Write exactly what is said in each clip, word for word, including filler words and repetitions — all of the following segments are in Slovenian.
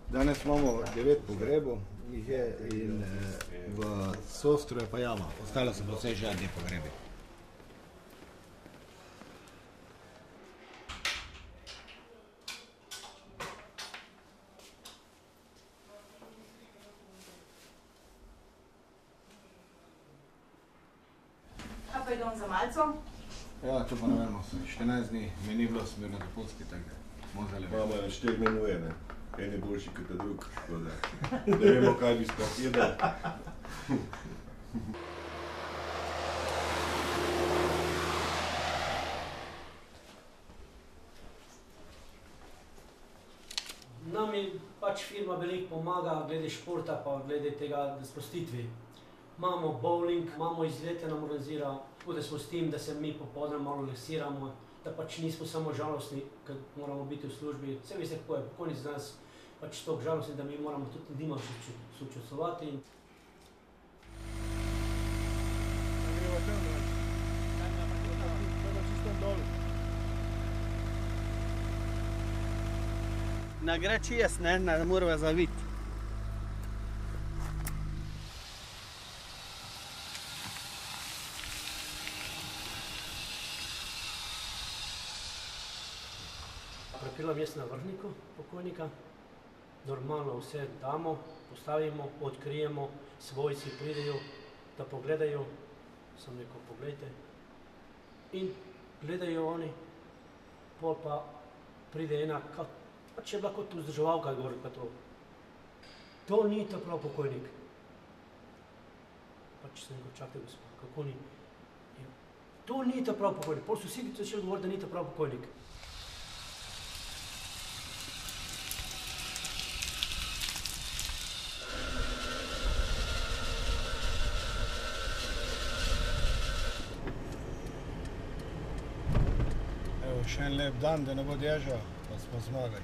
Danes imamo devet pogrebov, jih je in v Sostru je pa jama, ostalo so pa vse žadni pogrebi. A pa idem za malco? Ja, to pa ne vemo, štirinajst dni mi ni bilo smer na dopustki, tako da bomo zale vedeli. Mama je štiri menuje, ne? En je boljši kot drug, tako da ne vemo, kaj bi sploh jedel. Nam je pač firma veliko pomaga glede športa pa glede tega sprostitvi. Imamo bowling, imamo izlete nam organizira, tako da smo s tem, da se mi popodne malo relaksiramo, da pač nismo samo žalostni, ker moramo biti v službi. Vse veste, kako je, pokojnici danes pač toliko žalostni, da mi moramo tudi njima sočustvovati. Ne gre čez, ne, ne moramo zaviti. Prepilam jaz na vrhniku pokojnika, normalno vse damo, postavimo, odkrijemo, svojci pridejo, da pogledajo, sem rekel, poglejte, in gledajo oni, pol pa pride ena, pač je bila kot vzdrževalka gor, pa to. To ni ta prav pokojnik. Pač sem rekel, čakajte gospod, kako ni? To ni ta prav pokojnik, pol so vsi začeli govoriti, da ni ta prav pokojnik. Še en lep dan, da ne bo dežja, pa smo zmagali.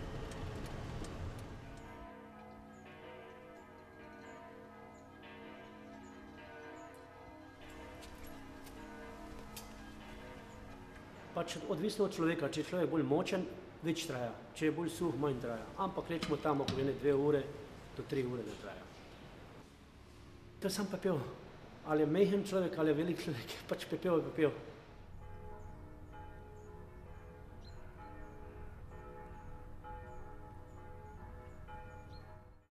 Pač odvisno od človeka, če je človek bolj močen, več traja, če je bolj suh, manj traja. Ampak rečemo tam okoli dve ure do tri ure ne traja. To je sam pepel. Ali je mehen človek, ali je velik človek, pač pepel je pepel.